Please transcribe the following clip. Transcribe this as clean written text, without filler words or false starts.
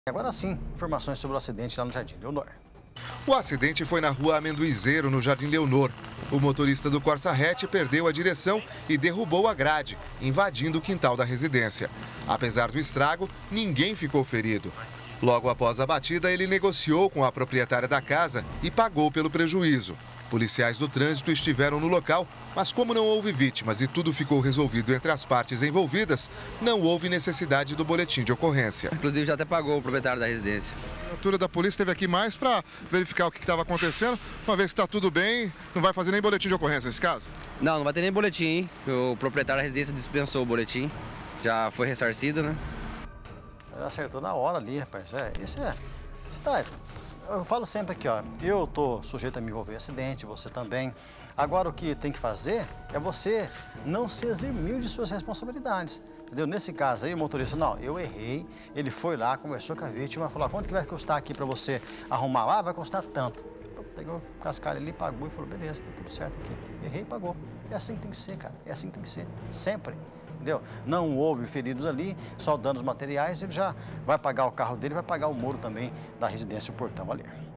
Agora sim, informações sobre o acidente lá no Jardim Leonor. O acidente foi na rua Amendoizeiro, no Jardim Leonor. O motorista do Corsa Hatch perdeu a direção e derrubou a grade, invadindo o quintal da residência. Apesar do estrago, ninguém ficou ferido. Logo após a batida, ele negociou com a proprietária da casa e pagou pelo prejuízo. Policiais do trânsito estiveram no local, mas como não houve vítimas e tudo ficou resolvido entre as partes envolvidas, não houve necessidade do boletim de ocorrência. Inclusive já até pagou o proprietário da residência. A viatura da polícia esteve aqui mais para verificar o que estava acontecendo. Uma vez que está tudo bem, não vai fazer nem boletim de ocorrência nesse caso? Não, não vai ter nem boletim, hein? O proprietário da residência dispensou o boletim. Já foi ressarcido, né? Ele acertou na hora ali, rapaz. Eu falo sempre aqui, ó, eu tô sujeito a me envolver em acidente, você também. Agora o que tem que fazer é você não se eximir de suas responsabilidades, entendeu? Nesse caso aí, o motorista, não, eu errei, ele foi lá, conversou com a vítima, falou, quanto que vai custar aqui para você arrumar lá? Vai custar tanto. Pegou o cascalho ali, pagou e falou, beleza, tá tudo certo aqui. Errei e pagou. É assim que tem que ser, cara, é assim que tem que ser, sempre. Entendeu? Não houve feridos ali, só danos materiais, ele já vai pagar o carro dele, vai pagar o muro também da residência, o portão ali.